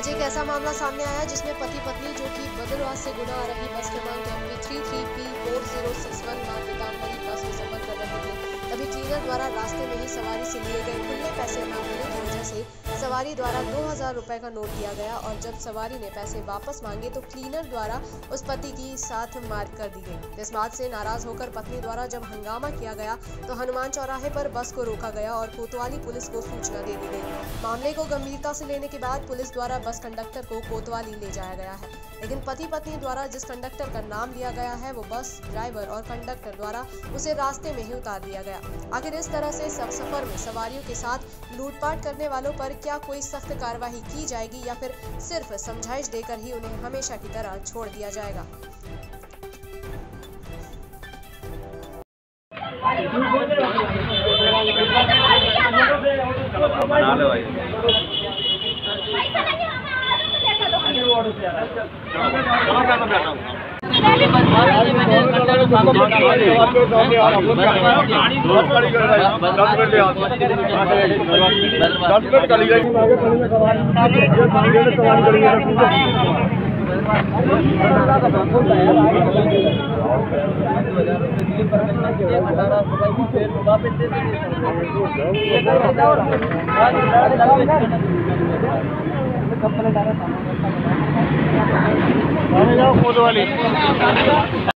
आज एक ऐसा मामला सामने आया जिसमें पति पत्नी जो कि बदरवास से गुना आ रही बस क्रमांक MP33P4061 मां पीताम्बरी बस में सफर कर रहे थे। तभी क्लीनर द्वारा रास्ते में ही सवारी से लिए गए खुले पैसे न होने की वजह से सवारी द्वारा 2000 रुपए का नोट दिया गया और जब सवारी ने पैसे वापस मांगे तो क्लीनर द्वारा उस पति की साथ मार कर दी गई। इस बात से नाराज होकर पत्नी द्वारा जब हंगामा किया गया तो हनुमान चौराहे पर बस को रोका गया और कोतवाली पुलिस को सूचना दे दी गई। मामले को गंभीरता से लेने के बाद पुलिस द्वारा बस कंडक्टर को कोतवाली ले जाया गया है, लेकिन पति पत्नी द्वारा जिस कंडक्टर का नाम लिया गया है वो बस ड्राइवर और कंडक्टर द्वारा उसे रास्ते में ही उतार दिया गया। आखिर इस तरह से सब सफर में सवारियों के साथ लूटपाट करने वालों पर क्या कोई सख्त कार्रवाई की जाएगी या फिर सिर्फ समझाइश देकर ही उन्हें हमेशा की तरह छोड़ दिया जाएगा। कोतवाली